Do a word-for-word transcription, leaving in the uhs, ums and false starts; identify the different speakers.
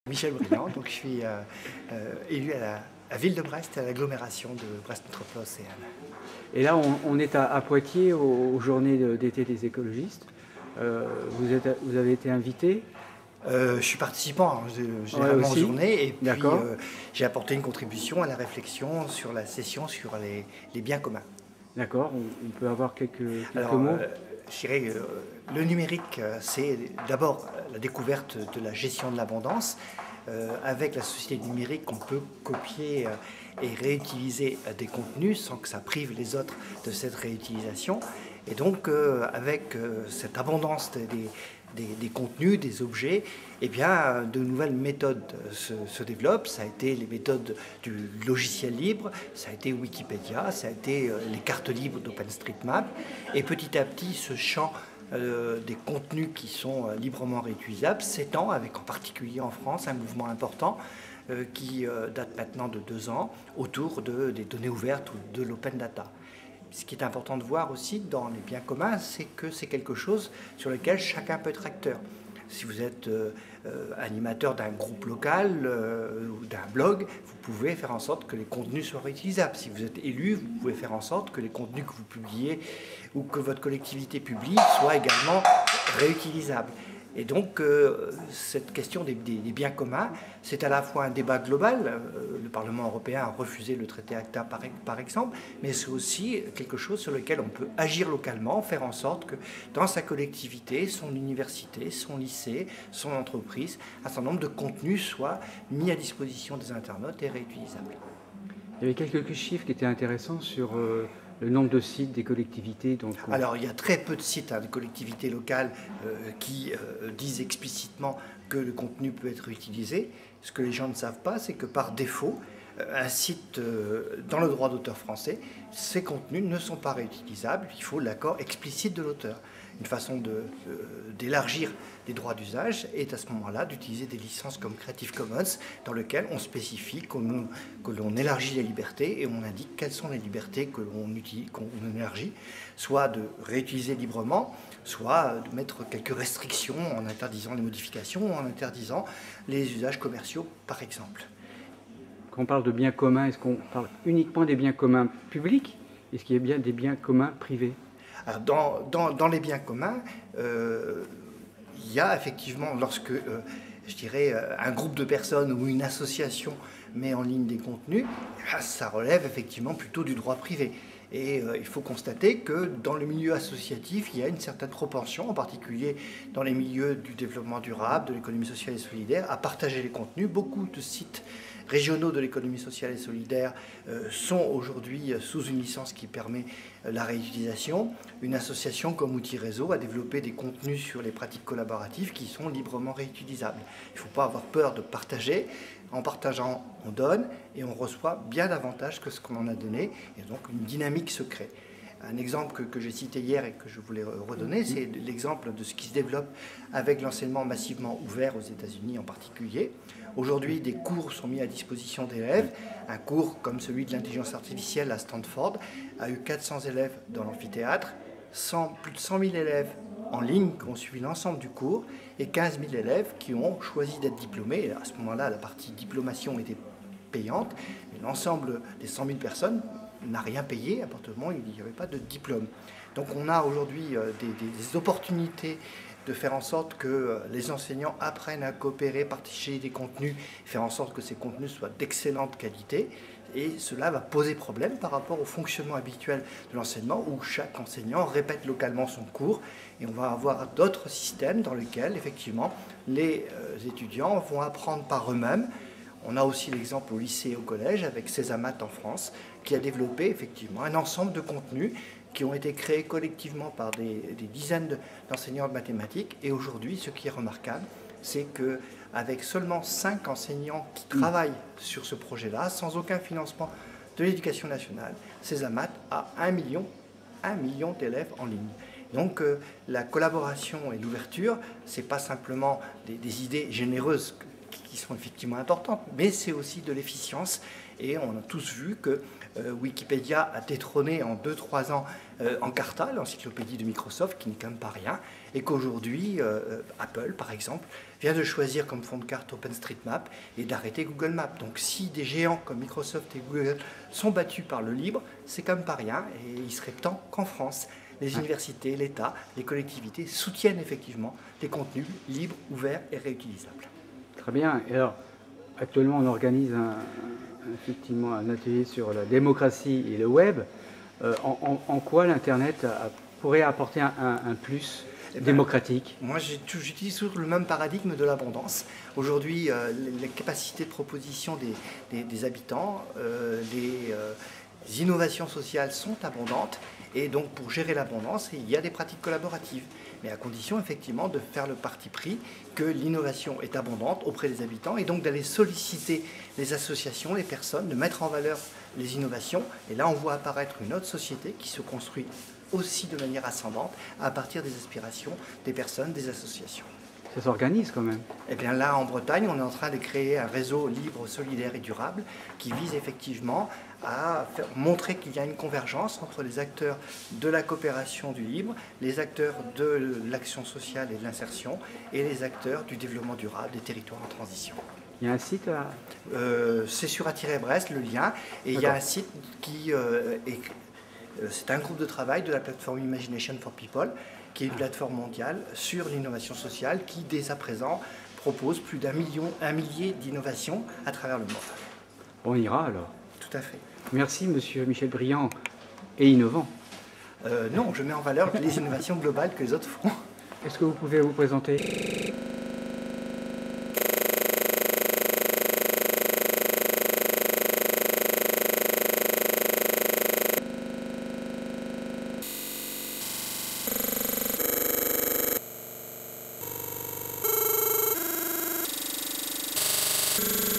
Speaker 1: Michel Briand, donc je suis euh, euh, élu à la à Ville de Brest, à l'agglomération de Brest Métropole Océane.
Speaker 2: Et là, on, on est à, à Poitiers aux, aux journées d'été des écologistes. Euh, vous, êtes, vous avez été invité.
Speaker 1: Euh, je suis participant hein, généralement
Speaker 2: ouais,
Speaker 1: aux journées et puis euh, j'ai apporté une contribution à la réflexion sur la session sur les, les biens communs.
Speaker 2: D'accord, on, on peut avoir quelques, quelques
Speaker 1: Alors,
Speaker 2: mots
Speaker 1: euh, je dirais, euh, le numérique, c'est d'abord la découverte de la gestion de l'abondance. Euh, avec la société numérique, on peut copier euh, et réutiliser euh, des contenus sans que ça prive les autres de cette réutilisation. Et donc, euh, avec euh, cette abondance des, des, des contenus, des objets, eh bien, de nouvelles méthodes se, se développent. Ça a été les méthodes du logiciel libre, ça a été Wikipédia, ça a été euh, les cartes libres d'OpenStreetMap. Et petit à petit, ce champ Euh, des contenus qui sont euh, librement réutilisables s'étend avec en particulier en France un mouvement important euh, qui euh, date maintenant de deux ans autour de, des données ouvertes ou de l'open data. Ce qui est important de voir aussi dans les biens communs, c'est que c'est quelque chose sur lequel chacun peut être acteur. Si vous êtes euh, euh, animateur d'un groupe local euh, ou d'un blog, vous pouvez faire en sorte que les contenus soient réutilisables. Si vous êtes élu, vous pouvez faire en sorte que les contenus que vous publiez ou que votre collectivité publie soient également réutilisables. Et donc, euh, cette question des, des, des biens communs, c'est à la fois un débat global. Euh, le Parlement européen a refusé le traité ACTA, par, par exemple, mais c'est aussi quelque chose sur lequel on peut agir localement, faire en sorte que dans sa collectivité, son université, son lycée, son entreprise, un certain nombre de contenus soient mis à disposition des internautes et réutilisables.
Speaker 2: Il y avait quelques chiffres qui étaient intéressants sur euh, le nombre de sites des collectivités. Donc on...
Speaker 1: Alors, il y a très peu de sites hein, des collectivités locales euh, qui euh, disent explicitement que le contenu peut être utilisé. Ce que les gens ne savent pas, c'est que par défaut, euh, un site euh, dans le droit d'auteur français, ces contenus ne sont pas réutilisables. Il faut l'accord explicite de l'auteur. Une façon de, euh, d'élargir les droits d'usage est à ce moment-là d'utiliser des licences comme Creative Commons dans lesquelles on spécifie qu'on, que l'on élargit les libertés et on indique quelles sont les libertés que l'on utilise, qu'on élargit, soit de réutiliser librement, soit de mettre quelques restrictions en interdisant les modifications ou en interdisant les usages commerciaux, par exemple.
Speaker 2: Quand on parle de biens communs, est-ce qu'on parle uniquement des biens communs publics? Est-ce qu'il y a bien des biens communs privés?
Speaker 1: Alors dans, dans, dans les biens communs, euh, il y a effectivement, lorsque, euh, je dirais, un groupe de personnes ou une association met en ligne des contenus, ça relève effectivement plutôt du droit privé. Et euh, il faut constater que dans le milieu associatif, il y a une certaine propension, en particulier dans les milieux du développement durable, de l'économie sociale et solidaire, à partager les contenus. Beaucoup de sites régionaux de l'économie sociale et solidaire euh, sont aujourd'hui sous une licence qui permet euh, la réutilisation. Une association comme Outils Réseau a développé des contenus sur les pratiques collaboratives qui sont librement réutilisables. Il ne faut pas avoir peur de partager. En partageant, on donne et on reçoit bien davantage que ce qu'on en a donné. Et donc une dynamique se crée. Un exemple que, que j'ai cité hier et que je voulais redonner, c'est l'exemple de ce qui se développe avec l'enseignement massivement ouvert aux États-Unis en particulier. Aujourd'hui, des cours sont mis à disposition d'élèves. Un cours comme celui de l'intelligence artificielle à Stanford a eu quatre cents élèves dans l'amphithéâtre, plus de cent mille élèves en ligne qui ont suivi l'ensemble du cours et quinze mille élèves qui ont choisi d'être diplômés. Et à ce moment-là, la partie diplomation était payante. L'ensemble des cent mille personnes n'a rien payé à partir du moment où il n'y avait pas de diplôme. Donc on a aujourd'hui euh, des, des, des opportunités de faire en sorte que euh, les enseignants apprennent à coopérer, partager des contenus, faire en sorte que ces contenus soient d'excellente qualité. Et cela va poser problème par rapport au fonctionnement habituel de l'enseignement où chaque enseignant répète localement son cours et on va avoir d'autres systèmes dans lesquels effectivement les euh, étudiants vont apprendre par eux-mêmes. On a aussi l'exemple au lycée et au collège avec Césamat en France qui a développé effectivement un ensemble de contenus qui ont été créés collectivement par des, des dizaines d'enseignants de mathématiques. Et aujourd'hui, ce qui est remarquable, c'est qu'avec seulement cinq enseignants qui travaillent sur ce projet-là, sans aucun financement de l'éducation nationale, Césamat a un million, un million d'élèves en ligne. Donc euh, la collaboration et l'ouverture, ce n'est pas simplement des, des idées généreuses qui sont effectivement importantes, mais c'est aussi de l'efficience. Et on a tous vu que euh, Wikipédia a détrôné en deux trois ans euh, Encarta, l'encyclopédie de Microsoft, qui n'est quand même pas rien. et qu'aujourd'hui, euh, Apple, par exemple, vient de choisir comme fond de carte OpenStreetMap et d'arrêter Google Maps. Donc si des géants comme Microsoft et Google sont battus par le libre, c'est quand même pas rien, et il serait temps qu'en France, les universités, l'État, les collectivités soutiennent effectivement des contenus libres, ouverts et réutilisables.
Speaker 2: Très bien. Et alors, actuellement, on organise un, effectivement un atelier sur la démocratie et le web. Euh, en, en, en quoi l'Internet a- pourrait apporter un, un- un plus
Speaker 1: Eh ben,
Speaker 2: démocratique?
Speaker 1: Moi, j'ai tou- j'utilise toujours le même paradigme de l'abondance. Aujourd'hui, euh, les, les capacités de proposition des, des- des habitants, euh, les, euh, les innovations sociales sont abondantes. Et donc, pour gérer l'abondance, il y a des pratiques collaboratives. Mais à condition, effectivement, de faire le parti pris que l'innovation est abondante auprès des habitants et donc d'aller solliciter les associations, les personnes, de mettre en valeur les innovations. Et là, on voit apparaître une autre société qui se construit aussi de manière ascendante à partir des aspirations des personnes, des associations.
Speaker 2: Ça s'organise quand même.
Speaker 1: Et bien là, en Bretagne, on est en train de créer un réseau libre, solidaire et durable qui vise effectivement à faire, montrer qu'il y a une convergence entre les acteurs de la coopération du libre, les acteurs de l'action sociale et de l'insertion et les acteurs du développement durable des territoires en transition.
Speaker 2: Il y a un site à...
Speaker 1: Euh, c'est sur Attirer-Brest, le lien, et il y a un site qui euh, est... C'est un groupe de travail de la plateforme Imagination for People, qui est une plateforme mondiale sur l'innovation sociale qui, dès à présent, propose plus d'un million, un millier d'innovations à travers le monde.
Speaker 2: On ira alors.
Speaker 1: Tout à fait.
Speaker 2: Merci, monsieur Michel Briand, et innovant.
Speaker 1: Euh, non, je mets en valeur les innovations globales que les autres font.
Speaker 2: Est-ce que vous pouvez vous présenter?
Speaker 3: You